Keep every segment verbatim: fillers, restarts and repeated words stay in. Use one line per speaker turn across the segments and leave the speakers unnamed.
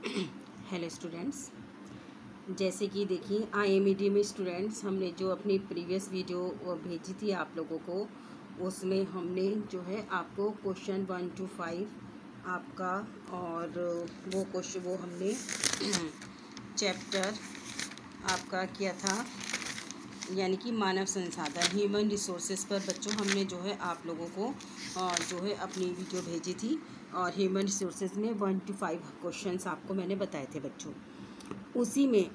Hello students, जैसे कि देखिए आई एम ई डी में स्टूडेंट्स हमने जो अपनी प्रीवियस वीडियो भेजी थी आप लोगों को, उसमें हमने जो है आपको क्वेश्चन वन टू फाइव आपका और वो क्वेश्चन वो हमने चैप्टर आपका किया था, यानी कि मानव संसाधन ह्यूमन रिसोर्सेज पर बच्चों हमने जो है आप लोगों को और जो है अपनी वीडियो भेजी थी और ह्यूमन रिसोर्सेज में वन टू फाइव क्वेश्चंस आपको मैंने बताए थे बच्चों। उसी में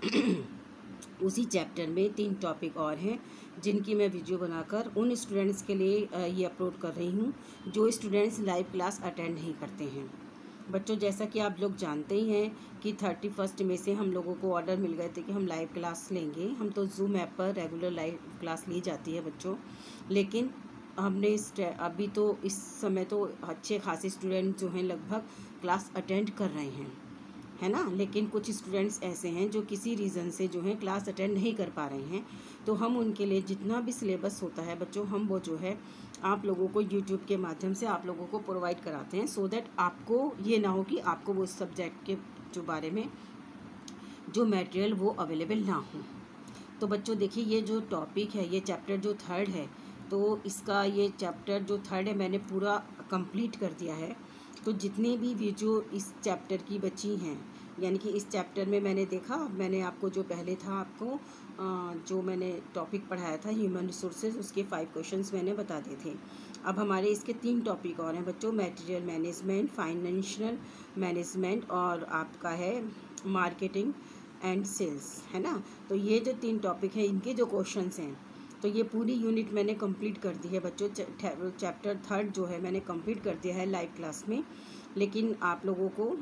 उसी चैप्टर में तीन टॉपिक और हैं जिनकी मैं वीडियो बनाकर उन स्टूडेंट्स के लिए ये अपलोड कर रही हूँ जो स्टूडेंट्स लाइव क्लास अटेंड नहीं करते हैं। बच्चों, जैसा कि आप लोग जानते ही हैं कि थर्टी फर्स्ट में से हम लोगों को ऑर्डर मिल गए थे कि हम लाइव क्लास लेंगे। हम तो जूम ऐप पर रेगुलर लाइव क्लास ली जाती है बच्चों, लेकिन हमने इस अभी तो इस समय तो अच्छे खासे स्टूडेंट जो हैं लगभग क्लास अटेंड कर रहे हैं, है ना। लेकिन कुछ स्टूडेंट्स ऐसे हैं जो किसी रीज़न से जो है क्लास अटेंड नहीं कर पा रहे हैं, तो हम उनके लिए जितना भी सिलेबस होता है बच्चों, हम वो जो है आप लोगों को यूट्यूब के माध्यम से आप लोगों को प्रोवाइड कराते हैं, सो दैट आपको ये ना हो कि आपको वो सब्जेक्ट के जो बारे में जो मटेरियल वो अवेलेबल ना हो। तो बच्चों देखिए, ये जो टॉपिक है, ये चैप्टर जो थर्ड है, तो इसका ये चैप्टर जो थर्ड है मैंने पूरा कंप्लीट कर दिया है। तो जितनी भी वीडियो इस चैप्टर की बची हैं, यानी कि इस चैप्टर में मैंने देखा, मैंने आपको जो पहले था आपको जो मैंने टॉपिक पढ़ाया था ह्यूमन रिसोर्सेज, उसके फाइव क्वेश्चंस मैंने बता दिए थे। अब हमारे इसके तीन टॉपिक और हैं बच्चों, मटेरियल मैनेजमेंट, फाइनेंशियल मैनेजमेंट और आपका है मार्केटिंग एंड सेल्स, है ना। तो ये जो तीन टॉपिक हैं, इनके जो क्वेश्चंस हैं, तो ये पूरी यूनिट मैंने कंप्लीट कर दी है बच्चों। चैप्टर थर्ड जो है मैंने कंप्लीट कर दिया है लाइव क्लास में, लेकिन आप लोगों को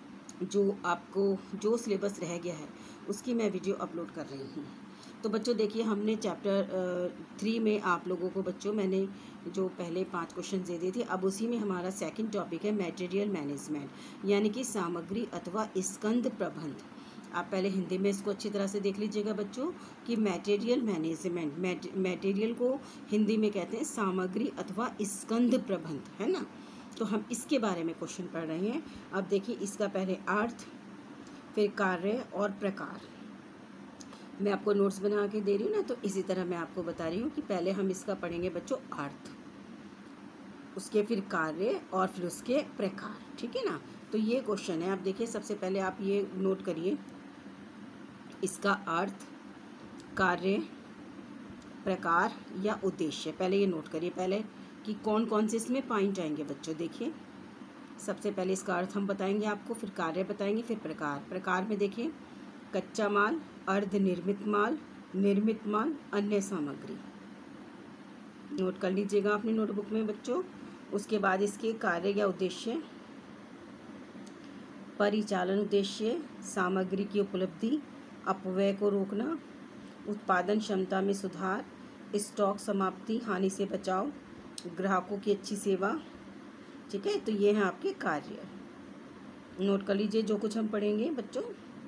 जो आपको जो सिलेबस रह गया है उसकी मैं वीडियो अपलोड कर रही हूँ। तो बच्चों देखिए, हमने चैप्टर थ्री में आप लोगों को बच्चों मैंने जो पहले पांच क्वेश्चन दे दिए थे, अब उसी में हमारा सेकंड टॉपिक है मटेरियल मैनेजमेंट, यानी कि सामग्री अथवा स्कंद प्रबंध। आप पहले हिंदी में इसको अच्छी तरह से देख लीजिएगा बच्चों कि मटेरियल मैनेजमेंट, मटेरियल को हिंदी में कहते हैं सामग्री अथवा स्कंद प्रबंध, है ना। तो हम इसके बारे में क्वेश्चन पढ़ रहे हैं। अब देखिए, इसका पहले अर्थ, फिर कार्य और प्रकार। मैं आपको नोट्स बना के दे रही हूँ ना, तो इसी तरह मैं आपको बता रही हूँ कि पहले हम इसका पढ़ेंगे बच्चों अर्थ, उसके फिर कार्य और फिर उसके प्रकार, ठीक है ना। तो ये क्वेश्चन है। आप देखिए, सबसे पहले आप ये नोट करिए, इसका अर्थ, कार्य, प्रकार या उद्देश्य, पहले ये नोट करिए पहले कि कौन कौन से इसमें पॉइंट आएंगे बच्चों। देखिए, सबसे पहले इसका अर्थ हम बताएंगे आपको, फिर कार्य बताएंगे, फिर प्रकार। प्रकार में देखिए, कच्चा माल, अर्ध निर्मित माल, निर्मित माल, अन्य सामग्री। नोट कर लीजिएगा अपनी नोटबुक में बच्चों। उसके बाद इसके कार्य या उद्देश्य, परिचालन उद्देश्य, सामग्री की उपलब्धि, अपव्यय को रोकना, उत्पादन क्षमता में सुधार, स्टॉक समाप्ति, हानि से बचाव, ग्राहकों की अच्छी सेवा, ठीक है। तो ये हैं आपके कार्य। नोट कर लीजिए जो कुछ हम पढ़ेंगे बच्चों।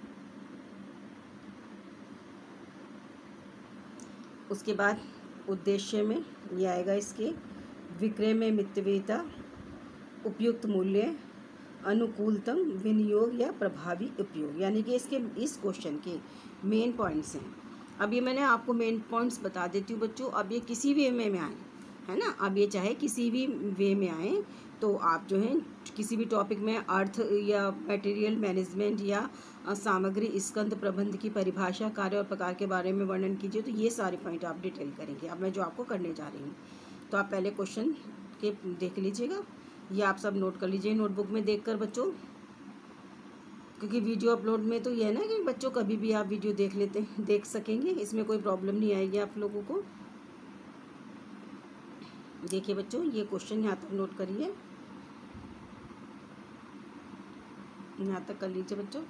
उसके बाद उद्देश्य में ये आएगा इसके, विक्रय में मितव्ययिता, उपयुक्त मूल्य, अनुकूलतम विनियोग या प्रभावी उपयोग, यानी कि इसके इस क्वेश्चन के मेन पॉइंट्स हैं। अब ये मैंने आपको मेन पॉइंट्स बता देती हूँ बच्चों। अब ये किसी वे में, में आए, है ना। अब ये चाहे किसी भी वे में आए, तो आप जो है किसी भी टॉपिक में अर्थ या मटेरियल मैनेजमेंट या सामग्री स्कंद प्रबंध की परिभाषा, कार्य और प्रकार के बारे में वर्णन कीजिए, तो ये सारे पॉइंट आप डिटेल करेंगे। अब मैं जो आपको करने जा रही हूँ, तो आप पहले क्वेश्चन के देख लीजिएगा, ये आप सब नोट कर लीजिए नोटबुक में देखकर बच्चों, क्योंकि वीडियो अपलोड में तो ये है ना कि बच्चों कभी भी आप वीडियो देख लेते देख सकेंगे, इसमें कोई प्रॉब्लम नहीं आएगी आप लोगों को। देखिए बच्चों, ये क्वेश्चन यहाँ तक नोट करिए, यहाँ तक कर लीजिए बच्चों।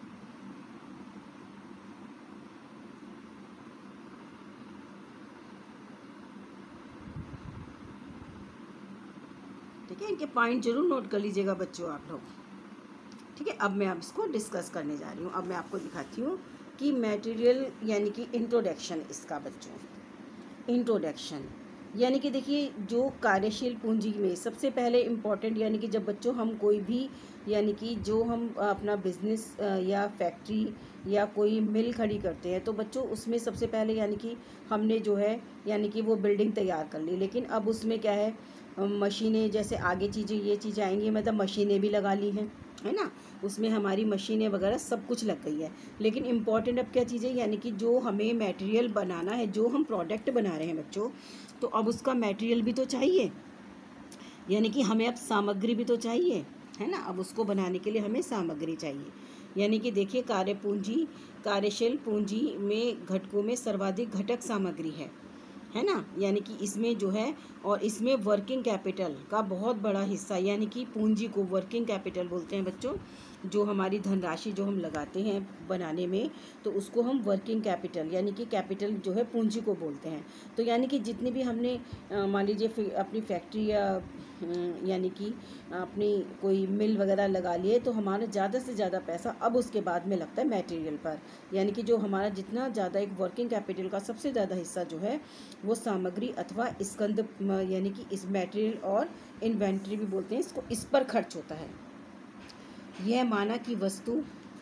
ठीक है, इनके पॉइंट जरूर नोट कर लीजिएगा बच्चों आप लोग, ठीक है। अब मैं अब इसको डिस्कस करने जा रही हूँ। अब मैं आपको दिखाती हूँ कि मटेरियल, यानी कि इंट्रोडक्शन इसका बच्चों, इंट्रोडक्शन यानी कि देखिए जो कार्यशील पूंजी में सबसे पहले इम्पॉर्टेंट, यानी कि जब बच्चों हम कोई भी, यानी कि जो हम अपना बिजनेस या फैक्ट्री या कोई मिल खड़ी करते हैं तो बच्चों उसमें सबसे पहले यानी कि हमने जो है यानी कि वो बिल्डिंग तैयार कर ली, लेकिन अब उसमें क्या है, मशीनें जैसे आगे चीज़ें ये चीज़ें आएंगी, मतलब मशीनें भी लगा ली हैं, है ना, उसमें हमारी मशीनें वगैरह सब कुछ लग गई है। लेकिन इम्पॉर्टेंट अब क्या चीज़ है, यानी कि जो हमें मटेरियल बनाना है, जो हम प्रोडक्ट बना रहे हैं बच्चों, तो अब उसका मटेरियल भी तो चाहिए, यानी कि हमें अब सामग्री भी तो चाहिए, है ना। अब उसको बनाने के लिए हमें सामग्री चाहिए। यानी कि देखिए कार्य पूंजी कार्यशील पूंजी में घटकों में सर्वाधिक घटक सामग्री है है ना। यानी कि इसमें जो है, और इसमें वर्किंग कैपिटल का बहुत बड़ा हिस्सा, यानी कि पूंजी को वर्किंग कैपिटल बोलते हैं बच्चों, जो हमारी धनराशि जो हम लगाते हैं बनाने में, तो उसको हम वर्किंग कैपिटल यानी कि कैपिटल जो है पूंजी को बोलते हैं। तो यानी कि जितनी भी हमने मान लीजिए अपनी फैक्ट्री या यानी कि अपनी कोई मिल वगैरह लगा लिए, तो हमारा ज़्यादा से ज़्यादा पैसा अब उसके बाद में लगता है मटेरियल पर। यानी कि जो हमारा जितना ज़्यादा एक वर्किंग कैपिटल का सबसे ज़्यादा हिस्सा जो है वो सामग्री अथवा स्कंद यानी कि इस मटेरियल और इन्वेंट्री भी बोलते हैं इसको, इस पर खर्च होता है। यह माना कि वस्तु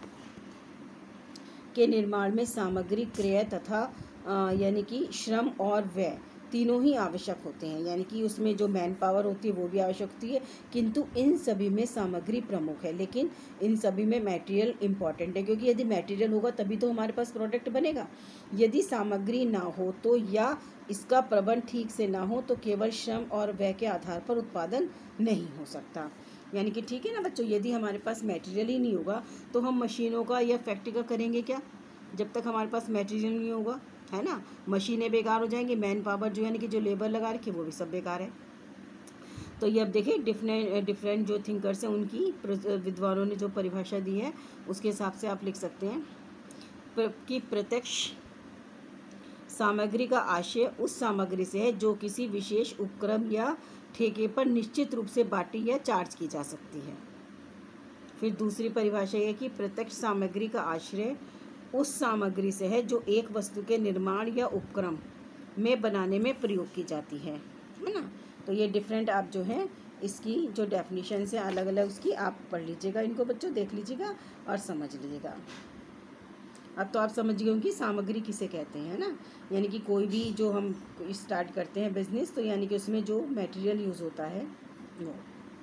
के निर्माण में सामग्री, क्रय तथा यानी कि श्रम और व्यय तीनों ही आवश्यक होते हैं। यानी कि उसमें जो मैन पावर होती है वो भी आवश्यक होती है, किंतु इन सभी में सामग्री प्रमुख है, लेकिन इन सभी में मटेरियल इम्पॉर्टेंट है, क्योंकि यदि मटेरियल होगा तभी तो हमारे पास प्रोडक्ट बनेगा। यदि सामग्री ना हो तो, या इसका प्रबंध ठीक से ना हो तो केवल श्रम और व्यय के आधार पर उत्पादन नहीं हो सकता। यानी कि ठीक है ना बच्चों, यदि हमारे पास मटेरियल ही नहीं होगा तो हम मशीनों का या फैक्ट्री का करेंगे क्या, जब तक हमारे पास मटेरियल नहीं होगा, है ना। मशीनें बेकार हो जाएंगी, मैन पावर जो यानी कि जो लेबर लगा रखी है वो भी सब बेकार है। तो ये अब देखिए डिफरेंट डिफरेंट जो थिंकर्स हैं उनकी विद्वानों ने जो परिभाषा दी है उसके हिसाब से आप लिख सकते हैं कि प्रत्यक्ष सामग्री का आशय उस सामग्री से है जो किसी विशेष उपक्रम या ठेके पर निश्चित रूप से बांटी या चार्ज की जा सकती है। फिर दूसरी परिभाषा है कि प्रत्यक्ष सामग्री का आश्रय उस सामग्री से है जो एक वस्तु के निर्माण या उपक्रम में बनाने में प्रयोग की जाती है, है ना। तो ये डिफरेंट आप जो है इसकी जो डेफिनेशन है अलग अलग उसकी आप पढ़ लीजिएगा, इनको बच्चों देख लीजिएगा और समझ लीजिएगा। अब तो आप समझ गए होंगे सामग्री किसे कहते हैं, ना। यानी कि कोई भी जो हम स्टार्ट करते हैं बिजनेस, तो यानी कि उसमें जो मटेरियल यूज़ होता है वो,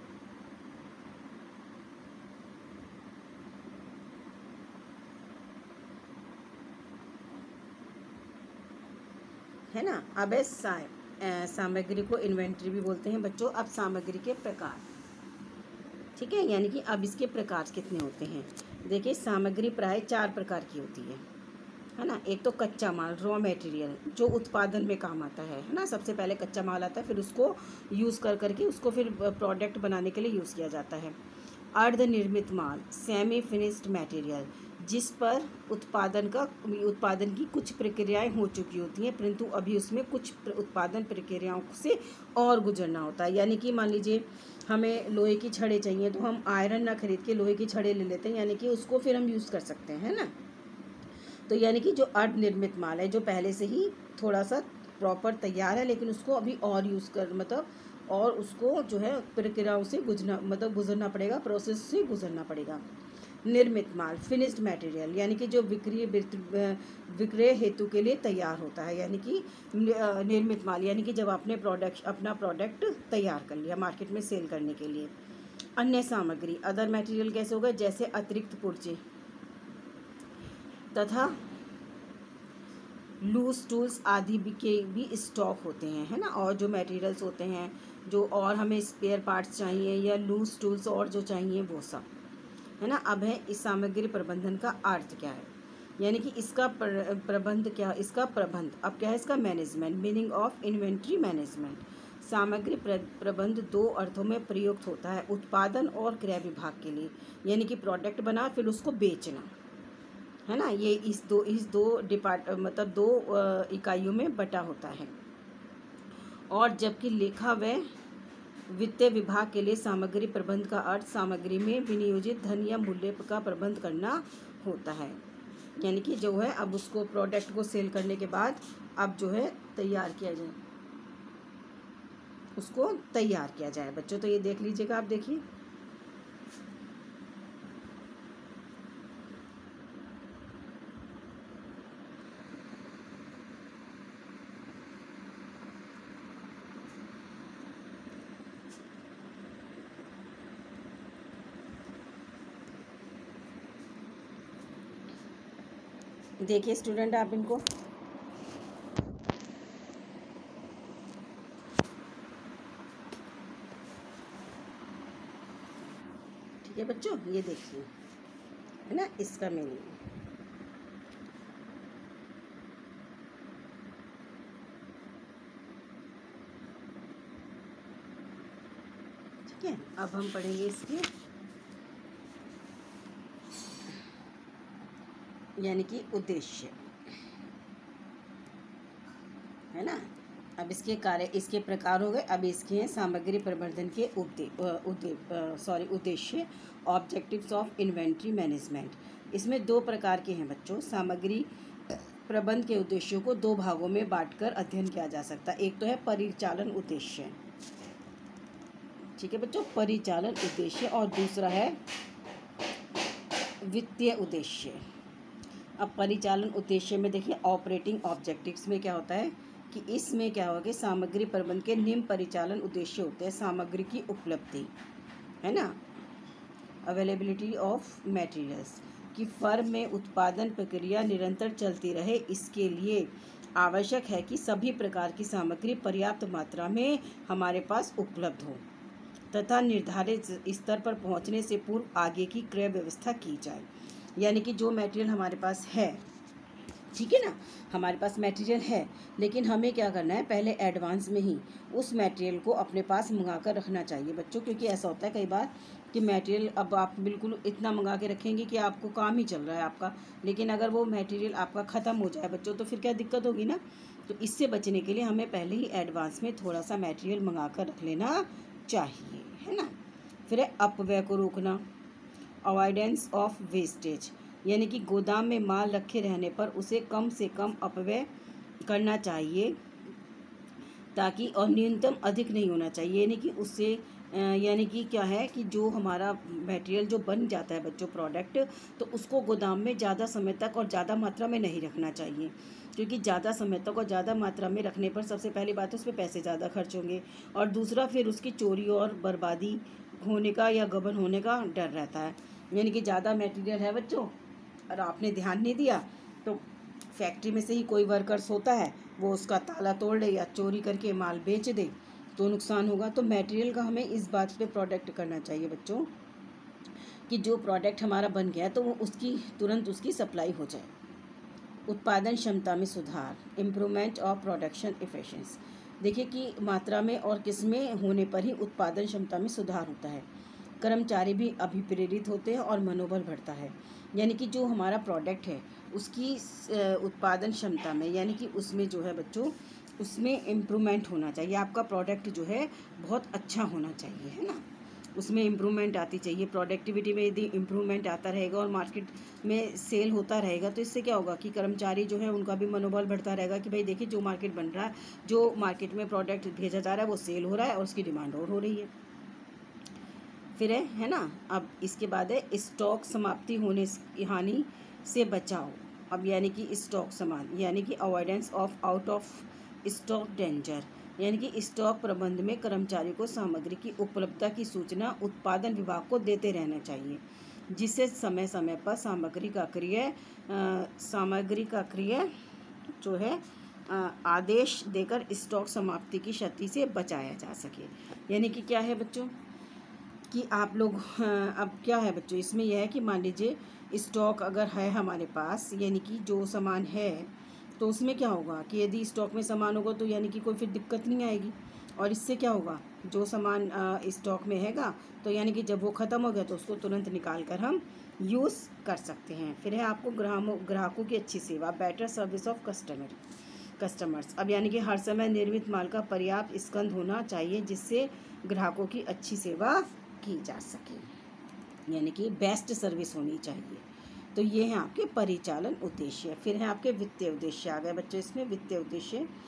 है ना। अब है सा, सामग्री को इन्वेंट्री भी बोलते हैं बच्चों। अब सामग्री के प्रकार, ठीक है, यानी कि अब इसके प्रकार कितने होते हैं। देखिए सामग्री प्राय चार प्रकार की होती है, है ना। एक तो कच्चा माल, रॉ मटेरियल, जो उत्पादन में काम आता है है ना। सबसे पहले कच्चा माल आता है, फिर उसको यूज़ कर करके उसको फिर प्रोडक्ट बनाने के लिए यूज़ किया जाता है। अर्धनिर्मित माल, सेमी फिनिश्ड मटेरियल, जिस पर उत्पादन का उत्पादन की कुछ प्रक्रियाएं हो चुकी होती हैं, परंतु अभी उसमें कुछ उत्पादन प्रक्रियाओं से और गुजरना होता है। यानी कि मान लीजिए हमें लोहे की छड़ें चाहिए, तो हम आयरन ना खरीद के लोहे की छड़ें ले लेते हैं, यानी कि उसको फिर हम यूज़ कर सकते हैं, है ना। तो यानी कि जो अर्धनिर्मित माल है, जो पहले से ही थोड़ा सा प्रॉपर तैयार है, लेकिन उसको अभी और यूज़ कर मतलब और उसको जो है प्रक्रियाओं से गुजरना मतलब गुजरना पड़ेगा, प्रोसेस से गुजरना पड़ेगा। निर्मित माल, फिनिश्ड मटेरियल, यानी कि जो विक्रय विक्रय हेतु के लिए तैयार होता है। यानी कि निर्मित माल यानी कि जब आपने प्रोडक्ट अपना प्रोडक्ट तैयार कर लिया मार्केट में सेल करने के लिए। अन्य सामग्री, अदर मटेरियल कैसे होगा, जैसे अतिरिक्त पुर्जे तथा लूज टूल्स आदि भी के भी स्टॉक होते हैं, है ना। और जो मटेरियल्स होते हैं जो और हमें स्पेयर पार्ट्स चाहिए या लूज टूल्स और जो चाहिए वो सब, है ना। अब है इस सामग्री प्रबंधन का अर्थ क्या है, यानी कि इसका प्रबंध क्या, इसका प्रबंध अब क्या है, इसका management, meaning of inventory management. सामग्री प्रबंध दो अर्थों में प्रयुक्त होता है, उत्पादन और क्रय विभाग के लिए, यानी कि प्रोडक्ट बना फिर उसको बेचना, है ना। ये इस दो इस दो डिपार्ट मतलब दो इकाइयों में बटा होता है। और जबकि लेखा व वित्तीय विभाग के लिए सामग्री प्रबंध का अर्थ सामग्री में विनियोजित धन या मूल्य का प्रबंध करना होता है। यानी कि जो है अब उसको प्रोडक्ट को सेल करने के बाद अब जो है तैयार किया जाए, उसको तैयार किया जाए बच्चों। तो ये देख लीजिएगा, आप देखिए। देखिए स्टूडेंट, आप इनको ठीक है बच्चों, ये देखिए, है ना, इसका मीनिंग। ठीक है, अब हम पढ़ेंगे इसके यानी कि उद्देश्य, है ना। अब इसके कार्य, इसके प्रकार हो गए। अब इसके हैं सामग्री प्रबंधन के उद्देश्य सॉरी उद्देश्य ऑब्जेक्टिव्स ऑफ इन्वेंट्री मैनेजमेंट। इसमें दो प्रकार के हैं बच्चों। सामग्री प्रबंध के उद्देश्यों को दो भागों में बांटकर अध्ययन किया जा सकता है। एक तो है परिचालन उद्देश्य, ठीक है बच्चों, परिचालन उद्देश्य, और दूसरा है वित्तीय उद्देश्य। अब परिचालन उद्देश्य में देखिए, ऑपरेटिंग ऑब्जेक्टिव्स में क्या होता है कि इसमें क्या होगा कि सामग्री प्रबंध के निम्न परिचालन उद्देश्य होते हैं। सामग्री की उपलब्धि, है ना, अवेलेबिलिटी ऑफ मटेरियल्स, कि फर्म में उत्पादन प्रक्रिया निरंतर चलती रहे, इसके लिए आवश्यक है कि सभी प्रकार की सामग्री पर्याप्त मात्रा में हमारे पास उपलब्ध हो तथा निर्धारित स्तर पर पहुंचने से पूर्व आगे की क्रय व्यवस्था की जाए। यानी कि जो मटेरियल हमारे पास है, ठीक है ना, हमारे पास मटेरियल है, लेकिन हमें क्या करना है, पहले एडवांस में ही उस मटेरियल को अपने पास मंगा कर रखना चाहिए बच्चों। क्योंकि ऐसा होता है कई बार कि मटेरियल अब आप बिल्कुल इतना मंगा के रखेंगे कि आपको काम ही चल रहा है आपका, लेकिन अगर वो मटेरियल आपका ख़त्म हो जाए बच्चों, तो फिर क्या दिक्कत होगी ना। तो इससे बचने के लिए हमें पहले ही एडवांस में थोड़ा सा मटेरियल मंगा कर रख लेना चाहिए, है ना। फिर है अपव्यय को रोकना, अवॉइडेंस ऑफ वेस्टेज, यानी कि गोदाम में माल रखे रहने पर उसे कम से कम अपव्यय करना चाहिए ताकि, और न्यूनतम अधिक नहीं होना चाहिए। यानी कि उससे यानी कि क्या है कि जो हमारा मटेरियल जो बन जाता है बच्चों, प्रोडक्ट, तो उसको गोदाम में ज़्यादा समय तक और ज़्यादा मात्रा में नहीं रखना चाहिए। क्योंकि ज़्यादा समय तक और ज़्यादा मात्रा में रखने पर सबसे पहली बात उस पर पैसे ज़्यादा खर्च होंगे, और दूसरा फिर उसकी चोरी और बर्बादी होने का या गबन होने का डर रहता है। यानी कि ज़्यादा मटेरियल है बच्चों और आपने ध्यान नहीं दिया, तो फैक्ट्री में से ही कोई वर्कर्स होता है, वो उसका ताला तोड़ ले या चोरी करके माल बेच दे, तो नुकसान होगा। तो मटेरियल का हमें इस बात पे प्रोटेक्ट करना चाहिए बच्चों कि जो प्रोडक्ट हमारा बन गया तो वो उसकी तुरंत उसकी सप्लाई हो जाए। उत्पादन क्षमता में सुधार, इम्प्रूवमेंट ऑफ प्रोडक्शन एफिशिएंसी, देखिए कि मात्रा में और किस्में होने पर ही उत्पादन क्षमता में सुधार होता है। कर्मचारी भी अभिप्रेरित होते हैं और मनोबल बढ़ता है। यानी कि जो हमारा प्रोडक्ट है उसकी उत्पादन क्षमता में, यानी कि उसमें जो है बच्चों, उसमें इम्प्रूवमेंट होना चाहिए। आपका प्रोडक्ट जो है बहुत अच्छा होना चाहिए, है ना, उसमें इम्प्रूवमेंट आती चाहिए। प्रोडक्टिविटी में यदि इम्प्रूवमेंट आता रहेगा और मार्केट में सेल होता रहेगा, तो इससे क्या होगा कि कर्मचारी जो है उनका भी मनोबल बढ़ता रहेगा कि भाई देखिए जो मार्केट बन रहा है, जो मार्केट में प्रोडक्ट भेजा जा रहा है वो सेल हो रहा है और उसकी डिमांड और हो रही है। फिर है है ना। अब इसके बाद है स्टॉक समाप्ति होने की हानि से बचाओ। अब यानी कि स्टॉक समान, यानी कि avoidance of out of stock danger, यानी कि स्टॉक प्रबंध में कर्मचारी को सामग्री की उपलब्धता की सूचना उत्पादन विभाग को देते रहना चाहिए, जिससे समय समय पर सामग्री का क्रय सामग्री का क्रय जो है आ, आदेश देकर स्टॉक समाप्ति की क्षति से बचाया जा सके। यानी कि क्या है बच्चों कि आप लोग, अब क्या है बच्चों इसमें यह है कि मान लीजिए स्टॉक अगर है हमारे पास, यानी कि जो सामान है, तो उसमें क्या होगा कि यदि स्टॉक में सामान होगा तो यानी कि कोई फिर दिक्कत नहीं आएगी। और इससे क्या होगा, जो सामान स्टॉक में हैगा तो यानी कि जब वो ख़त्म हो गया तो उसको तुरंत निकाल कर हम यूज़ कर सकते हैं। फिर है आपको ग्राहकों ग्राहकों की अच्छी सेवा, better service of customer customers. अब यानी कि हर समय निर्मित माल का पर्याप्त स्कंद होना चाहिए जिससे ग्राहकों की अच्छी सेवा की जा सके, यानी कि बेस्ट सर्विस होनी चाहिए। तो ये हैं आपके परिचालन उद्देश्य। फिर हैं आपके वित्तीय उद्देश्य आ गए बच्चों। इसमें वित्तीय उद्देश्य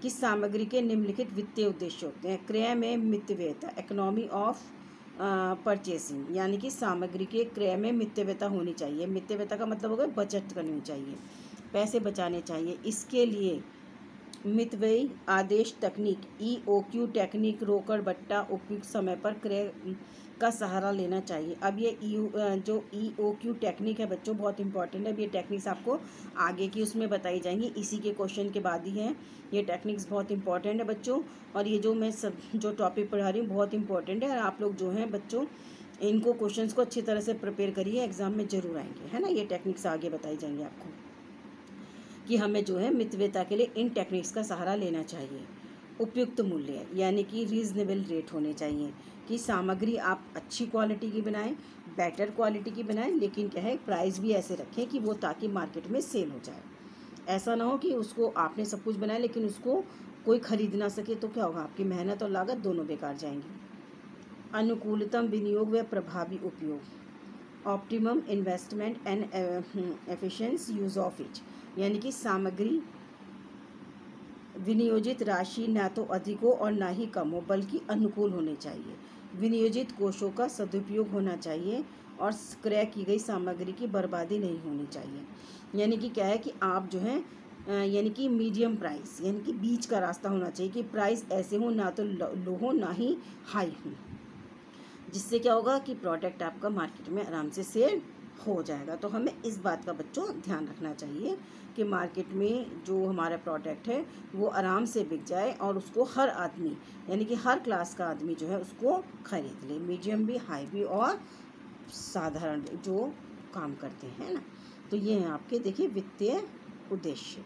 किस सामग्री के निम्नलिखित वित्तीय उद्देश्य होते हैं? क्रय में मितव्ययता, इकोनॉमी ऑफ परचेसिंग, यानी कि सामग्री के क्रय में मितव्ययता होनी चाहिए। मितव्ययता का मतलब होगा बचत करनी चाहिए, पैसे बचाने चाहिए। इसके लिए मितव्ययी आदेश तकनीक, ई ओ क्यू टेक्निक, रोकड़ बट्टा, उपयुक्त समय पर क्रय का सहारा लेना चाहिए। अब ये ई जो ई ओ क्यू टेक्निक है बच्चों, बहुत इंपॉर्टेंट है। अब ये टेक्निक्स आपको आगे की उसमें बताई जाएंगी, इसी के क्वेश्चन के बाद ही हैं। ये टेक्निक्स बहुत इंपॉर्टेंट है बच्चों, और ये जो मैं सब जो टॉपिक पढ़ा रही हूँ बहुत इंपॉर्टेंट है। और आप लोग जो हैं बच्चों, इनको क्वेश्चंस को अच्छी तरह से प्रिपेयर करिए, एग्जाम में जरूर आएंगे, है ना। ये टेक्निक्स आगे बताई जाएंगी आपको कि हमें जो है मितव्ययता के लिए इन टेक्निक्स का सहारा लेना चाहिए। उपयुक्त मूल्य, यानी कि रीजनेबल रेट होने चाहिए, कि सामग्री आप अच्छी क्वालिटी की बनाएं, बेटर क्वालिटी की बनाएं, लेकिन क्या है प्राइस भी ऐसे रखें कि वो ताकि मार्केट में सेल हो जाए। ऐसा ना हो कि उसको आपने सब कुछ बनाया लेकिन उसको कोई खरीद ना सके, तो क्या होगा, आपकी मेहनत और लागत दोनों बेकार जाएंगी। अनुकूलतम विनियोग व प्रभावी उपयोग, optimum investment and efficient use of it, यानी कि सामग्री विनियोजित राशि ना तो अधिक हो और ना ही कम हो, बल्कि अनुकूल होने चाहिए। विनियोजित कोषों का सदुपयोग होना चाहिए और क्रय की गई सामग्री की बर्बादी नहीं होनी चाहिए। यानी कि क्या है कि आप जो है यानी कि मीडियम प्राइस, यानी कि बीच का रास्ता होना चाहिए, कि प्राइस ऐसे हो ना तो लो हो ना ही हाई हो, जिससे क्या होगा कि प्रोडक्ट आपका मार्केट में आराम से सेल हो जाएगा। तो हमें इस बात का बच्चों ध्यान रखना चाहिए कि मार्केट में जो हमारा प्रोडक्ट है वो आराम से बिक जाए और उसको हर आदमी, यानी कि हर क्लास का आदमी जो है उसको खरीद ले, मीडियम भी, हाई भी और साधारण जो काम करते हैं ना। तो ये हैं आपके देखिए वित्तीय उद्देश्य।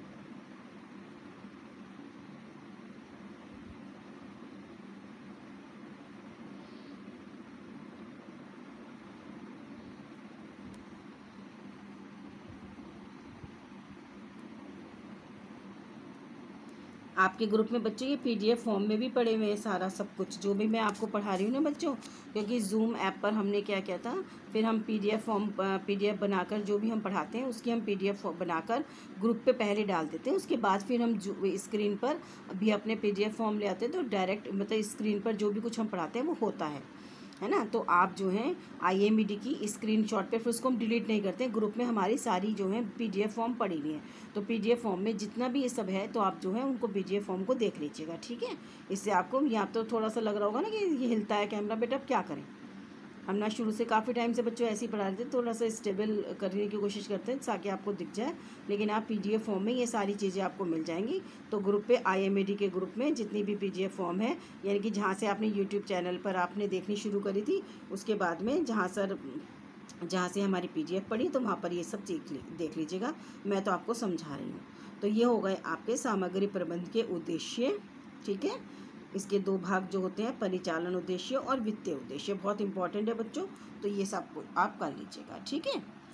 आपके ग्रुप में बच्चों ये पीडीएफ फॉर्म में भी पड़े हुए हैं सारा सब कुछ, जो भी मैं आपको पढ़ा रही हूँ ना बच्चों, क्योंकि जूम ऐप पर हमने क्या किया था, फिर हम पीडीएफ फॉर्म पीडीएफ बनाकर जो भी हम पढ़ाते हैं उसकी हम पीडीएफ बनाकर ग्रुप पे पहले डाल देते हैं। उसके बाद फिर हम स्क्रीन पर भी अपने पीडीएफ फॉर्म ले आते हैं, तो डायरेक्ट मतलब स्क्रीन पर जो भी कुछ हम पढ़ाते हैं वो होता है है ना। तो आप जो है आईएमईडी की स्क्रीनशॉट पे, फिर उसको हम डिलीट नहीं करते हैं, ग्रुप में हमारी सारी जो है पीडीएफ फॉर्म पड़ी हुई है। तो पीडीएफ फॉर्म में जितना भी ये सब है तो आप जो है उनको पीडीएफ फॉर्म को देख लीजिएगा, ठीक है। इससे आपको यहाँ तो थोड़ा सा लग रहा होगा ना कि ये हिलता है कैमरा, बेटा अब क्या करें, हम ना शुरू से काफ़ी टाइम से बच्चों ऐसे ही पढ़ा रहे थे, थोड़ा सा स्टेबल करने की कोशिश करते हैं ताकि आपको दिख जाए। लेकिन आप पीडीएफ फॉर्म में ये सारी चीज़ें आपको मिल जाएंगी। तो ग्रुप पे आईएमएडी के ग्रुप में जितनी भी पीडीएफ फॉर्म है, यानी कि जहाँ से आपने यूट्यूब चैनल पर आपने देखनी शुरू करी थी, उसके बाद में जहाँ सर जहाँ से हमारी पीडीएफ पड़ी तो वहाँ पर ये सब देख ली देख लीजिएगा, मैं तो आपको समझा रही हूँ। तो ये हो गए आपके सामग्री प्रबंध के उद्देश्य, ठीक है। इसके दो भाग जो होते हैं, परिचालन उद्देश्य और वित्तीय उद्देश्य, बहुत इंपॉर्टेंट है बच्चों। तो ये सब आप कर लीजिएगा, ठीक है।